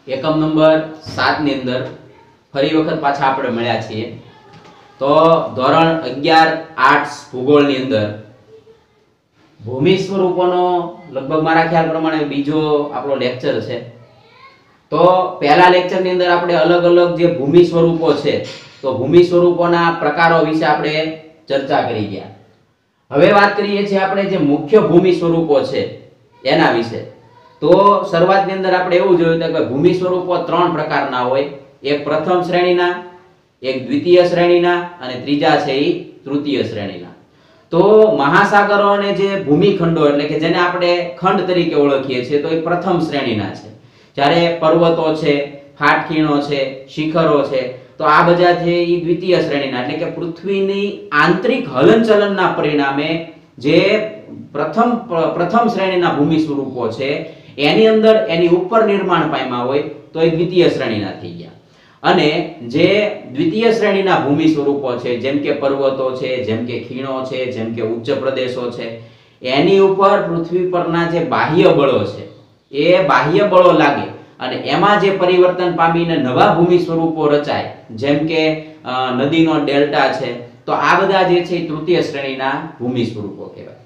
એકમ નંબર 7 ની અંદર ફરી વખત પાછા આપણે મળ્યા છીએ। તો ધોરણ 11 આર્ટ્સ ભૂગોળ ની અંદર ભૂમિ સ્વરૂપોનો લગભગ મારા ખ્યાલ પ્રમાણે બીજો આપણો લેક્ચર છે। તો પહેલા લેક્ચર ની અંદર આપણે અલગ અલગ જે ભૂમિ સ્વરૂપો છે તો ભૂમિ સ્વરૂપોના પ્રકારો વિશે આપણે ચર્ચા કરી ગયા। હવે વાત કરીએ છીએ આપણે જે મુખ્ય ભૂમિ સ્વરૂપો છે એના વિશે। તો શરૂઆતની અંદર આપણે એવું જોયું કે ભૂમિ સ્વરૂપો ત્રણ પ્રકારના હોય, એક પ્રથમ શ્રેણીના, એક દ્વિતીય શ્રેણીના અને ત્રીજા છે એ તૃતીય શ્રેણીના। તો મહાસાગરો અને જે ભૂમિખંડો એટલે કે જેને આપણે ખંડ તરીકે ઓળખીએ છીએ તો એ પ્રથમ શ્રેણીના છે, જ્યારે પર્વતો છે, ફાટખીણો છે, શિખરો છે તો આ બધા છે એ દ્વિતીય શ્રેણીના એટલે કે પૃથ્વીની આંતરિક હલનચલનના પરિણામે જે પ્રથમ શ્રેણીના ભૂમિ સ્વરૂપો છે એની અંદર એની ઉપર નિર્માણ પામ્યા હોય તો એ દ્વિતીય શ્રેણીના થઈ ગયા। અને જે દ્વિતીય શ્રેણીના ભૂમિ સ્વરૂપો છે જેમ કે પર્વતો છે, જેમ કે ખીણો છે, જેમ કે ઉચ્ચ પ્રદેશો છે, એની ઉપર પૃથ્વી પરના જે બાહ્ય બળો છે એ બાહ્ય બળો લાગે અને એમાં જે પરિવર્તન પામીને નવા ભૂમિ સ્વરૂપો રચાય, જેમ કે નદીનો ડેલ્ટા છે, તો આ બધા જે છે તૃતીય શ્રેણીના ભૂમિ સ્વરૂપો કહેવાય।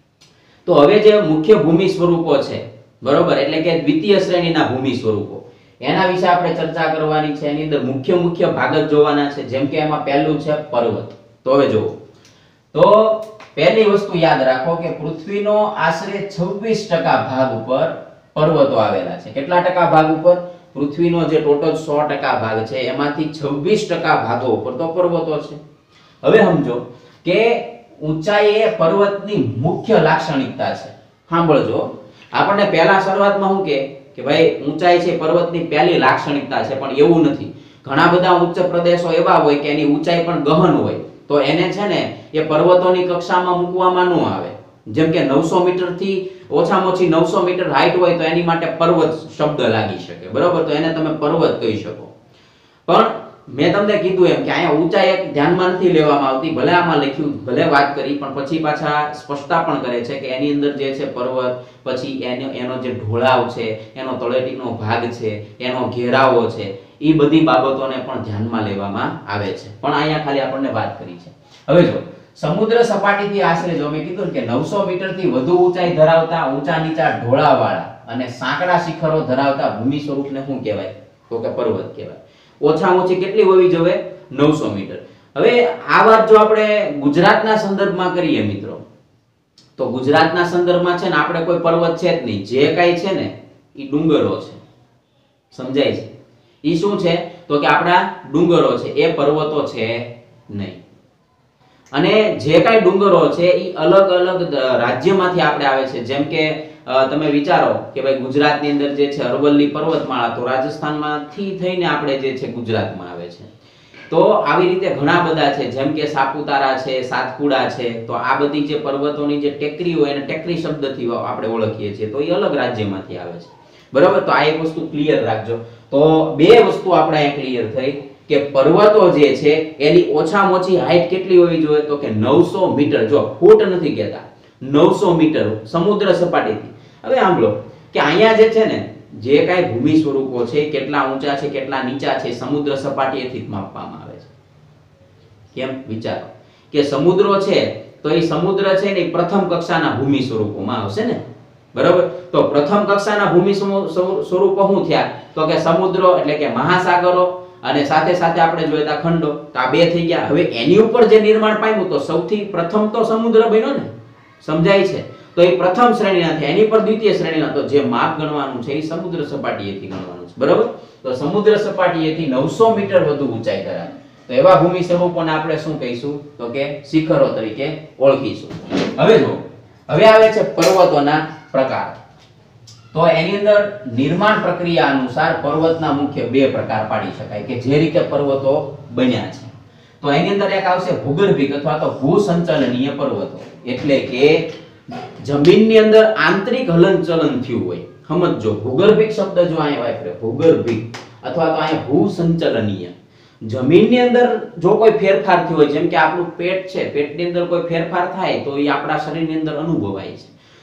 તો હવે જે મુખ્ય ભૂમિ સ્વરૂપો છે બરોબર, એટલે કે દ્વિતીય શ્રેણીના ભૂમિ સ્વરૂપો એના વિશે આપણે ચર્ચા કરવાની છે। એની અંદર મુખ્ય ભાગ જ જોવાના છે, જેમ કે એમાં પહેલું છે પર્વત। તો હવે જુઓ, તો પહેલી વસ્તુ યાદ રાખો કે પૃથ્વીનો આશરે 26% ભાગ ઉપર પર્વતો આવેલા છે। કેટલા ટકા ભાગ ઉપર? પૃથ્વીનો જે ટોટલ 100% ભાગ છે એમાંથી 26% ભાગો ઉપર તો પર્વતો છે। હવે સમજો કે ઊંચાઈ એ પર્વતની મુખ્ય લાક્ષણિકતા છે। સાંભળજો, આપણને પહેલા શરૂઆતમાં શું કે ભાઈ ઊંચાઈ છે પર્વતની પહેલી લાક્ષણિકતા છે, પણ એવું નથી। ઘણા બધા ઉચ્ચ પ્રદેશો એવા હોય કે એની ઊંચાઈ પણ ગહન હોય તો એને છે ને એ પર્વતોની કક્ષામાં મૂકવામાં ન આવે। જેમ કે 900 મીટર થી ઓછામાં ઓછી 900 મીટર હાઈટ હોય તો એની માટે પર્વત શબ્દ લાગી શકે, બરોબર, તો એને તમે પર્વત કહી શકો। પણ મેં તમને કીધું એમ કે અહીંયા ઊંચાઈ એક ધ્યાનમાં નથી લેવામાં આવતી, ભલે આમાં લખ્યું, ભલે વાત કરી, પણ પછી પાછા સ્પષ્ટતા પણ કરે છે કે એની અંદર જે છે પર્વત, પછી એનો જે ઢોળાવ છે, એનો તળેટીનો ભાગ છે, એનો ઘેરાવો છે, એ બધી બાબતોને પણ ધ્યાનમાં લેવામાં આવે છે, પણ અહીંયા ખાલી આપણને વાત કરી છે। હવે જો સમુદ્ર સપાટીથી આશરે જો મેં કીધું કે 900 મીટરથી વધુ ઊંચાઈ ધરાવતા ઊંચા નીચા ઢોળાવવાળા અને સાંકડા શિખરો ધરાવતા ભૂમિ સ્વરૂપને શું કહેવાય? તો કે પર્વત કહેવાય। ઓછામાં ઓછી કેટલી હોવી જોઈએ? 900 મીટર। હવે આ વાત જો આપણે ગુજરાતના સંદર્ભમાં કરીએ મિત્રો, તો ગુજરાતના સંદર્ભમાં છે ને આપણે કોઈ પર્વત છે જ નહીં, જે કાંઈ છે ને એ ડુંગરો છે, સમજાય છે? એ શું છે? તો કે આપણા ડુંગરો છે, એ પર્વતો છે નહીં। અને જે કાંઈ ડુંગરો છે એ અલગ અલગ રાજ્યમાંથી આપણે આવે છે। જેમ કે તમે વિચારો કે ભાઈ ગુજરાતની અંદર જે છે અરવલ્લી પર્વતમાળા તો રાજસ્થાનમાંથી થઈને આપણે જે છે ગુજરાતમાં આવે છે। તો આવી રીતે ઘણા બધા છે, જેમ કે સાપુતારા છે, સાતપુડા છે, તો આ બધી જે પર્વતોની જે ટેકરી હોય એને ટેકરી શબ્દથી આપણે ઓળખીએ છીએ, તો એ અલગ રાજ્યમાંથી આવે છે, બરાબર। તો આ એક વસ્તુ ક્લિયર રાખજો। તો બે વસ્તુ આપણે અહીં ક્લિયર થઈ કે પર્વતો જે છે એની ઓછામાં ઓછી હાઈટ કેટલી હોવી જોઈએ? તો કે 900 મીટર। જો ફૂટ નથી કહેતા, 900 મીટર સમુદ્ર સપાટીથી। હવે સાંભળો કે અહીંયા જે છે ને જે કાંઈ ભૂમિ સ્વરૂપો છે કેટલા ઊંચા છે કેટલા નીચા છે સમુદ્ર સપાટીએથી જ માપવામાં આવે છે। કેમ? વિચારો કે સમુદ્રો છે તો એ સમુદ્ર છે ને પ્રથમ કક્ષાના ભૂમિ સ્વરૂપોમાં આવશે ને, બરાબર। તો પ્રથમ કક્ષાના ભૂમિ સ્વરૂપો શું થયા? તો કે સમુદ્રો એટલે કે મહાસાગરો અને સાથે સાથે આપણે જોઈએ તો ખંડો, તો આ બે થઈ ગયા। હવે એની ઉપર જે નિર્માણ પામ્યું તો સૌથી પ્રથમ તો સમુદ્ર બન્યો ને, સમજાય છે? તો એ પ્રથમ શ્રેણીના થયા, એની પર દ્વિતીય શ્રેણીના, તો જે માપ ગણવાનું છે એ સમુદ્ર સપાટીએથી ગણવાનું છે, બરાબર। તો સમુદ્ર સપાટીએથી 900 મીટર વધુ ઊંચાઈ ધરાવે તો એવા ભૂમિ સ્વરૂપોને આપણે શું કહીશું? તો કે શિખરો તરીકે ઓળખીશું। હવે જો હવે આવે છે પર્વતોના પ્રકાર। તો એની અંદર નિર્માણ પ્રક્રિયા અનુસાર પર્વતના મુખ્ય બે પ્રકાર પાડી શકાય કે જે રીતે પર્વતો બન્યા છે। તો એની અંદર એક આવશે ભૂગર્ભિક અથવા તો ભૂસંચલનીય પર્વતો, એટલે કે જમીનની અંદર આંતરિક હલનચલન થયું હોય। સમજો, ભૂગર્ભિક શબ્દ જો અહીંયા વાપરે, ભૂગર્ભિક અથવા તો અહીંયા ભૂસંચલનીય, જમીનની અંદર જો કોઈ ફેરફાર થયો હોય, જેમ કે આપણું પેટ છે, પેટની અંદર કોઈ ફેરફાર થાય તો એ આપણા શરીરની અંદર અનુભવાય છે।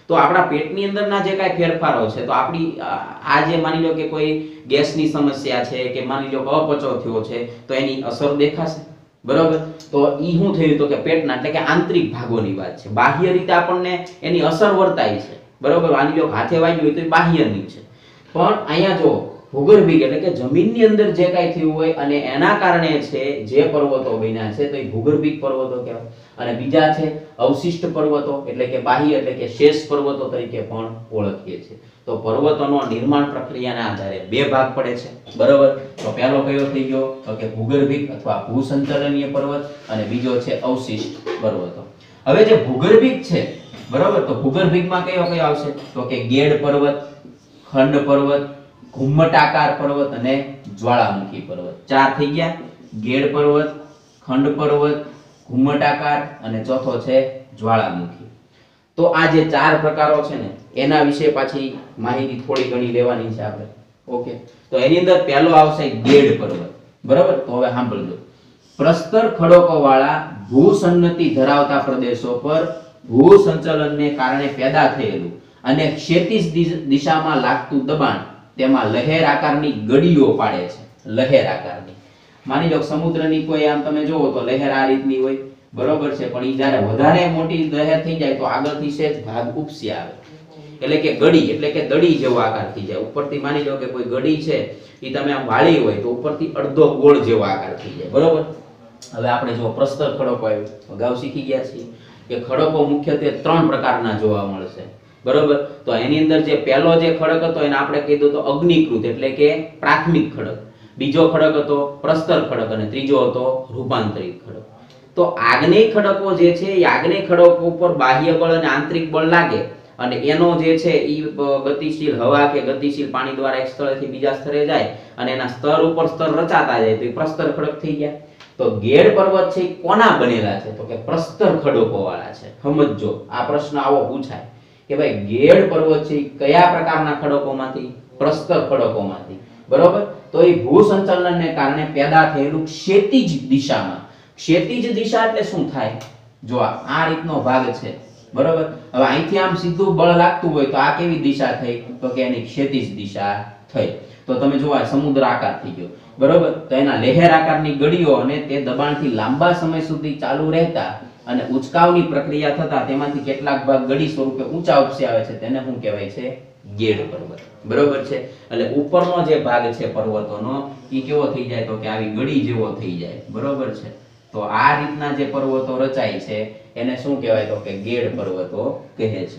તો આપણા પેટની અંદરના જે કાંઈ ફેરફારો છે, તો આપણી આ જે માની લો કે કોઈ ગેસની સમસ્યા છે કે માની લો કે અપચો થયો છે, તો એની અસર દેખાશે, બરોબર. તો ઈ શું થયું તો કે પેટના એટલે કે આંતરિક ભાગોની વાત છે. બાહ્ય રીતે આપણને એની અસર વર્તાય છે, બરોબર. માની લો હાથે વાગ્યું હોય તો એ બાહ્યની છે, પણ અહીંયા જો ભૂગર્ભિક એટલે કે જમીનની અંદર જે કાંઈ થયું હોય અને એના કારણે છે જે પર્વતો બન્યા છે તો એ ભૂગર્ભિક પર્વતો કહેવાય. અને બીજા છે અવશિષ્ટ પર્વતો એટલે કે બાહ્ય એટલે કે શેષ પર્વતો તરીકે પણ ઓળખીએ છીએ. તો પર્વતોનો નિર્માણ પ્રક્રિયાના આધારે બે ભાગ પડે છે, બરોબર. તો પહેલો કયો થઈ ગયો તો કે ભૂગર્ભિક અથવા ભૂસંચલનીય પર્વત અને બીજો છે અવશિષ્ટ પર્વતો. હવે જે ભૂગર્ભિક છે, બરોબર, તો ભૂગર્ભિકમાં કયો કયો આવશે તો કે ગેડ પર્વત, ખંડ પર્વત, ઘુમ્મટાકાર પર્વત અને જ્વાળામુખી પર્વત. ચાર થઈ ગયા: ગેડ પર્વત, ખંડ પર્વત, ઘુમ્મટાકાર અને ચોથો છે જ્વાળામુખી. તો આ જે ચાર પ્રકારો છે ને એના વિશે પાછી માહિતી થોડી ઘણી લેવાની છે આપણે. ઓકે, તો એની અંદર પહેલો આવશે ગેડ પર્વત, બરાબર. તો હવે સાંભળજો. પ્રસ્તર ખડકો વાળા ભૂસન્નતિ ધરાવતા પ્રદેશો પર ભૂસંચલનને કારણે પેદા થયેલું અને ક્ષિતિજ દિશામાં લાગતું દબાણ તેમાં લહેર આકારની ગડીઓ પાડે છે. લહેર આકારની, માની લો સમુદ્રની કોઈ આમ તમે જોવો તો લહેર આ રીતની હોય, બરોબર છે. પણ ઈ જ્યારે વધારે મોટી લહેર થઈ જાય તો આગળથી સેજ ભાગ ઉપસી આવે, એટલે કે ગડી એટલે કે દડી જેવો આકાર થઈ જાય. ઉપરથી માની લો કે કોઈ ગડી છે ઈ તમે આમ વાળી હોય તો ઉપરથી અડધો ગોળ જેવો આકાર થઈ જાય, બરોબર. હવે આપણે જો પ્રસ્તર ખડકો આવ્યો, અગાઉ શીખી ગયા છીએ કે ખડકો મુખ્યત્વે ત્રણ પ્રકારના જોવા મળશે, બરોબર. તો એની અંદર જે પહેલો જે ખડક હતો એને આપણે કીધું તો અગ્નિકૃત એટલે કે પ્રાથમિક ખડક, બીજો ખડક હતો પ્રસ્તર ખડક અને ત્રીજો હતો રૂપાંતરિત ખડક. તો આગ્નેય ખડકો જે છે એ આગ્નેય ખડકો ઉપર બાહ્ય બળ અને આંતરિક બળ લાગે અને એનો જે છે એ ગતિશીલ હવા કે ગતિશીલ પાણી દ્વારા એક સ્થળેથી બીજા સ્થળે જાય અને એના સ્તર ઉપર સ્તર રચાતા જાય તો એ પ્રસ્તર ખડક થઈ ગયા. તો ગેડ પર્વત છે એ કોના બનેલા છે તો કે પ્રસ્તર ખડકો વાળા છે. સમજો, આ પ્રશ્ન આવો પૂછાય કે ભાઈ ગેડ પર્વત છે કયા પ્રકારના ખડકોમાંથી? પ્રસ્તર ખડકોમાંથી, બરોબર. તો એ ભૂસંચલનને કારણે પેદા થયેલું ક્ષિતિજ દિશામાં. ક્ષિતિજ દિશા એટલે શું થાય? જો આ રીતનો ભાગ છે, બરોબર. હવે અહીંથી આમ સીધું બળ લાગતું હોય તો આ કેવી દિશા થઈ તો કે એની ક્ષિતિજ દિશા થઈ. તો તમે જો આ સમુદ્ર આકાર થઈ ગયો, બરોબર. તો એના લહેર આકારની ગડીઓ અને તે દબાણથી લાંબા સમય સુધી ચાલુ રહેતા અને ઉચકાવની પ્રક્રિયા થતા તેમાંથી કેટલાક ભાગ ગડી સ્વરૂપે ઊંચા ઉપસી આવે છે તેને શું કહેવાય છે? ગેડ પર્વત, બરોબર છે. એટલે ઉપરનો જે ભાગ છે પર્વતોનો એ કેવો થઈ જાય તો કે આવી ગડી જેવો થઈ જાય, બરોબર છે. તો આ રીતના જે પર્વતો રચાય છે એને શું કહેવાય તો કે ગેડ પર્વતો કહે છે.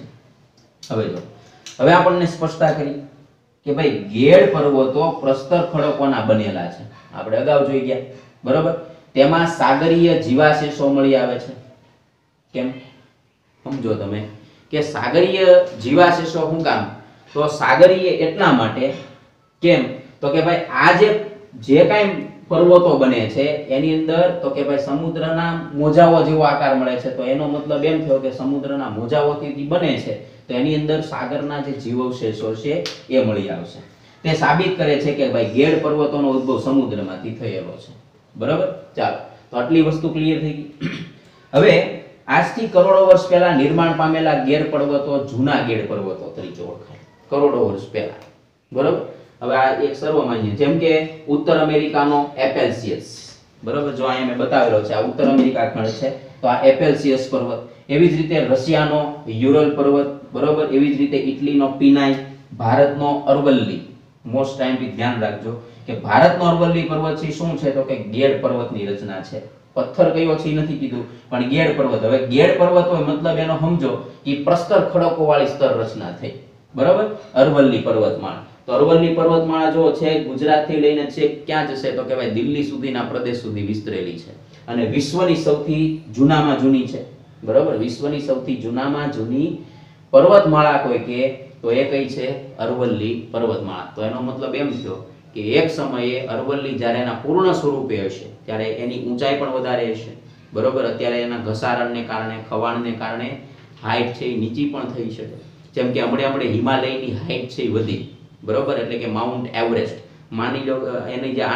હવે આપણને સ્પષ્ટતા કરી કે ભાઈ ગેડ પર્વતો પ્રસ્તર ખડકોના બનેલા છે, આપણે અગાઉ જોઈ ગયા, બરોબર. તેમાં સાગરીય જીવાશેષો મળી આવે છે. કેમ? સમજો તમે કે સાગરીય જીવાશેષો શું કામ? તો સાગરીય એટલા માટે કેમ તો કે ભાઈ આ જે કાંઈ પર્વતો બને છે એની અંદર તો કે ભાઈ સમુદ્રના મોજાઓ જેવો આકાર મળે છે. તો એનો મતલબ એમ થયો કે સમુદ્રના મોજાઓથી બને છે તો એની અંદર સાગરના જે જીવાવશેષો છે એ મળી આવશે. તે સાબિત કરે છે કે ભાઈ ગેડ પર્વતોનો ઉદ્ભવ સમુદ્રમાંથી થયેલો છે, બરાબર. ચાલો, તો આટલી વસ્તુ ક્લિયર થઈ ગઈ. હવે આજથી કરોડો વર્ષ પહેલા નિર્માણ પામેલા ગેડ પર્વતો જૂના ગેડ પર્વતો તરીકે ઓળખાય. કરોડો વર્ષ પહેલા, બરાબર. હવે આ એક સર્વમાન્ય, જેમ કે ઉત્તર અમેરિકાનો એપેલ્સિયસ, બરાબર. જો અહીંયા મેં બતાવેલો છે આ ઉત્તર અમેરિકા ખંડ છે તો આ એપેલ્સિયસ પર્વત. એવી જ રીતે રશિયાનો યુરલ પર્વત, બરાબર. એવી જ રીતે ઇટલીનો પિનાઈ, ભારતનો અરવલ્લી. મોસ્ટ ટાઈમથી ધ્યાન રાખજો કે ભારતનો અરવલ્લી પર્વત છે શું છે તો કે ગેડ પર્વતની રચના છે. પથ્થર કયો છે એ નથી કીધું પણ ગેડ પર્વત. હવે ગેડ પર્વત હોય મતલબ એનો સમજો કે પ્રસ્તર ખડકો વાળી સ્તર રચના થઈ, બરાબર. અરવલ્લી પર્વતમાળા, તો અરવલ્લી પર્વતમાળા જો છે ગુજરાતથી લઈને છે ક્યાં જશે તો કે ભાઈ દિલ્હી સુધીના પ્રદેશ સુધી વિસ્તરેલી છે અને વિશ્વની સૌથી જૂનામાં જૂની છે, બરાબર. વિશ્વની સૌથી જૂનામાં જૂની પર્વતમાળા કોઈ કે તો એ કઈ છે? અરવલ્લી પર્વતમાળા. તો એનો મતલબ એમ થયો કે એક સમયે અરવલ્લી જ્યારે એના પૂર્ણ સ્વરૂપે હશે ત્યારે એની ઊંચાઈ પણ વધારે હશે, બરોબર. અત્યારે એના ઘસારણને કારણે, ખવાણને કારણે હાઈટ છે એ નીચી પણ થઈ શકે. જેમ કે હમણે હિમાલયની હાઈટ છે એ વધી, બરોબર. એટલે કે માઉન્ટ એવરેસ્ટ માની લો એની જે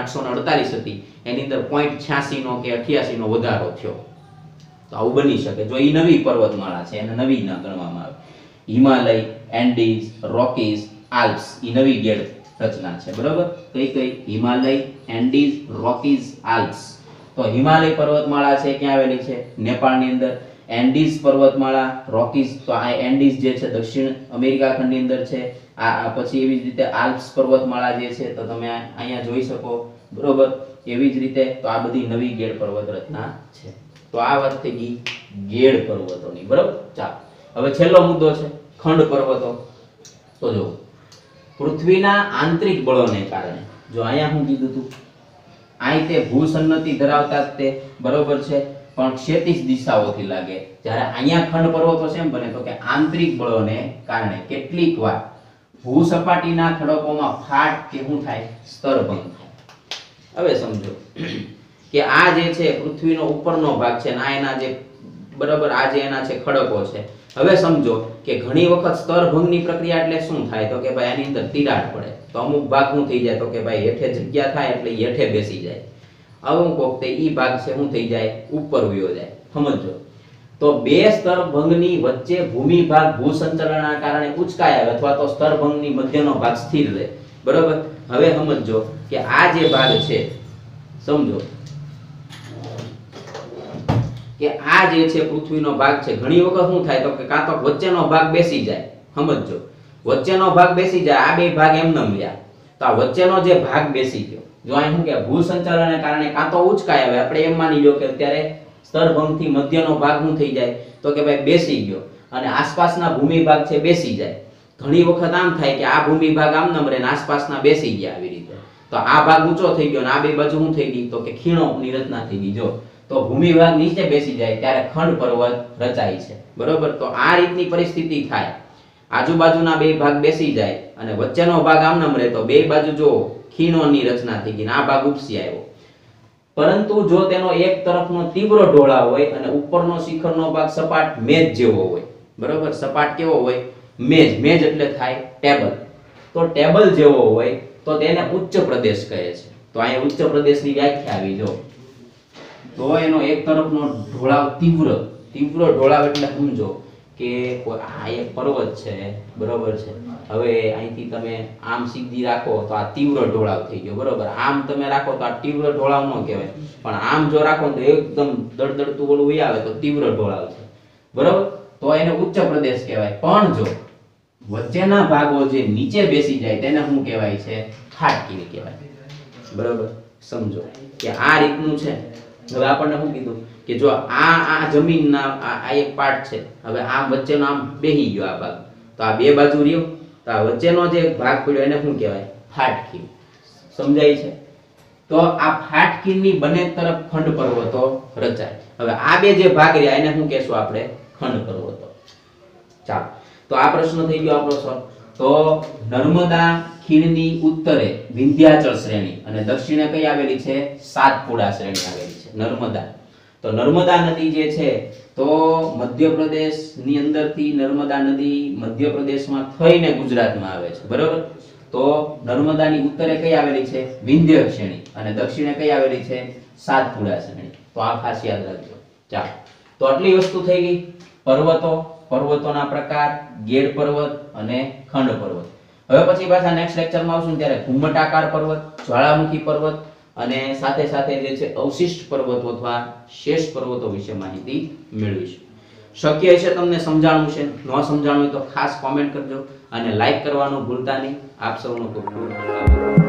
8848 હતી એની અંદર 0.86 નો કે 88 નો વધારો થયો. તો આવું બની શકે જો એ નવી પર્વતમાળા છે એને નવી ના ગણવામાં આવે. હિમાલય, એન્ડીઝ, રોકીઝ, આલ્પ્સ ઈ નવી ગેડ રચના છે બરોબર. કઈ હિમાલય, એન્ડીઝ, રોકીઝ, આલ્પ્સ. તો હિમાલય પર્વતમાળા છે ક્યાં આવેલી છે? નેપાળની અંદર. એન્ડીઝ પર્વતમાળા, રોકીઝ તો આ એન્ડીઝ જે છે દક્ષિણ અમેરિકા ખંડની અંદર છે. આ પછી એવી જ રીતે આલ્પ્સ પર્વતમાળા જે છે તો તમે અહીંયા જોઈ શકો બરોબર. એવી જ રીતે તો આ બધી નવી ગેડ પર્વત રચના છે. તો આ વાત થઈ ગઈ ગેડ પર્વતોની બરોબર. ચાલો હવે છેલ્લો મુદ્દો છે ખંડ પર્વતો. તો જો પૃથ્વીના આંતરિક બળોને કારણે, જો અહીંયા હું કીધું હતું અહીં તે ભૂસંનતિ ધરાવતા જ તે બરોબર છે પણ ક્ષિતિજ દિશાઓથી લાગે, જ્યારે અહીંયા ખંડ પર્વતો છે એમ બને તો કે આંતરિક બળોને કારણે કેટલીક વાર ભૂસપાટીના ખડકોમાં ફાટ કે શું થાય? સ્તરભંગ થાય. હવે સમજો કે આ જે છે પૃથ્વીનો ઉપરનો ભાગ છે ને આ એના જે બરાબર આ જે એના છે ખડકો છે. હવે સમજો કે ઘણી વખત સ્તરભંગની પ્રક્રિયા એટલે શું થાય તો કે ભાઈ આની અંદર તિરાડ પડે તો અમુક ભાગ શું થઈ જાય તો કે ભાઈ હેઠે જગ્યા થાય એટલે હેઠે બેસી જાય. અમુક વખતે ઈ ભાગ છે શું થઈ જાય? ઉપર વયો જાય. સમજો તો બે સ્તરભંગની વચ્ચે ભૂમિ ભાગ ભૂસંચલનના કારણે ઉચકાય આવે અથવા તો સ્તરભંગની મધ્યનો ભાગ સ્થિર રહે બરોબર. હવે સમજો કે આ જે ભાગ છે સમજો કે આ જે છે પૃથ્વીનો ભાગ છે ઘણી વખત શું થાય તો કે કાં તો વચ્ચેનો ભાગ બેસી જાય. સમજો વચ્ચેનો ભાગ બેસી જાય, આ બે ભાગ એમનેમ રહ્યા તો આ વચ્ચેનો જે ભાગ બેસી ગયો જો અહીં શું કે ભૂસંચલનને કારણે કાં તો ઉચકાય આવે, આપણે એમ માની લો કે અત્યારે સ્તરભંગથી મધ્યનો ભાગ શું થઈ જાય તો કે ભાઈ બેસી ગયો અને આસપાસના ભૂમિ ભાગ છે બેસી જાય. ઘણી વખત આમ થાય કે આ ભૂમિ ભાગ આમ નમ રહે ને આસપાસના બેસી ગયા આવી રીતે તો આ ભાગ ઊંચો થઈ ગયો અને આ બે બાજુ શું થઈ ગઈ તો કે ખીણોની રચના થઈ ગઈ. જો તો ભૂમિ ભાગ નીચે બેસી જાય ત્યારે ખંડ પર્વત રચાય છે બરોબર. તો આ રીતની પરિસ્થિતિ થાય, આજુબાજુના બે ભાગ બેસી જાય અને વચ્ચેનો ભાગ આમ નમ રહે તો બે બાજુ જો ખીણોની રચના થઈ ગઈ ને આ ભાગ ઉપસી આવ્યો. પરંતુ જો તેનો એક તરફનો તીવ્ર ઢોળાવ હોય અને ઉપરનો શિખરનો ભાગ સપાટ મેજ જેવો હોય બરોબર. સપાટ કેવો હોય? મેજ. મેજ એટલે થાય ટેબલ. તો ટેબલ જેવો હોય તો તેને ઉચ્ચ પ્રદેશ કહે છે. તો અહીંયા ઉચ્ચ પ્રદેશની વ્યાખ્યા આવી જો તો એનો એક તરફનો ઢોળાવ તીવ્ર ઢોળાવ એટલે સમજો કે આ એક પર્વત છે બરોબર છે. હવે અહીંથી તમે આમ સીધી રાખો તો આ તીવ્ર ઢોળાવ થઈ ગયો બરોબર. આમ તમે રાખો તો આ તીવ્ર ઢોળાવ ન કહેવાય પણ આમ જો રાખો તો એકદમ દળદળતું ઓલું વહી આવે તો તીવ્ર ઢોળાવ છે બરોબર. તો એને ઉચ્ચ પ્રદેશ કહેવાય. પણ જો વચ્ચેના ભાગો જે નીચે બેસી જાય તેને શું કહેવાય છે? ફાટકી કહેવાય બરોબર. સમજો કે આ રીતનું છે. હવે આપણને શું કીધું કે જો આ જમીનના આ એક પાર્ટ છે, હવે આમ વચ્ચેનો આમ બેહી ગયો આ ભાગ તો આ બે બાજુ રહ્યો તો આ વચ્ચેનો જે ભાગ પડ્યો એને શું કહેવાય? ફાટકી. સમજાય છે? તો આ ફાટકીની બંને તરફ ખંડ પર્વતો રચાય. હવે આ બે જે ભાગ રહ્યા એને શું કહેશું આપણે? ખંડ પર્વતો. ચાલો તો આ પ્રશ્ન થઈ ગયો આપણો સર. તો નર્મદા ખીણની ઉત્તરે વિંધ્યાચલ શ્રેણી અને દક્ષિણે કઈ આવેલી છે? સાતપુડા શ્રેણી આવેલી છે નર્મદા. તો નર્મદા નદી જે છે તો મધ્યપ્રદેશની અંદરથી નર્મદા નદી મધ્યપ્રદેશમાં થઈને ગુજરાતમાં આવે છે બરોબર. તો નર્મદાની ઉત્તરે કઈ આવેલી છે? વિંધ્ય શ્રેણી અને દક્ષિણે કઈ આવેલી છે? સાતપુડા શ્રેણી. તો આ ખાસ યાદ રાખજો. ચાલો તો આટલી વસ્તુ થઈ ગઈ પર્વતો, પર્વતોના પ્રકાર, ગેડ પર્વત અને ખંડ પર્વત. હવે પછી પાછા નેક્સ્ટ લેક્ચરમાં આવશું ત્યારે ઘુમ્મટાકાર પર્વત, જ્વાળામુખી પર્વત અને સાથે સાથે જે છે અવશિષ્ટ પર્વતો અથવા શેષ પર્વતો વિશે માહિતી મેળવીશું. શક્ય છે તમને સમજાણું છે, ન સમજાણું હોય તો ખાસ કોમેન્ટ કરજો અને લાઈક કરવાનું ભૂલતા નહીં. આપ સૌનો ખૂબ ખૂબ આભાર.